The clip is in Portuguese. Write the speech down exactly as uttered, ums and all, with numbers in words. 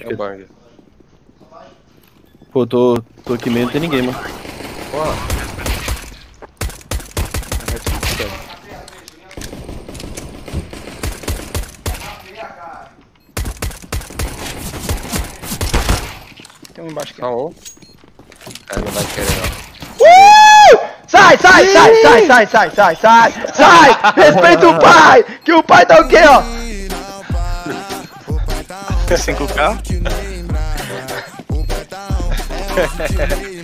É o Bang. Pô, tô, tô aqui mesmo, não tem ninguém, mano. Porra. Tem um embaixo aqui. Só um. É, não vai querer não. Uh! Sai, sai, sai, sai, sai, sai, sai, sai, sai! Respeita o pai! Que o pai tá o quê, ó? cinco K?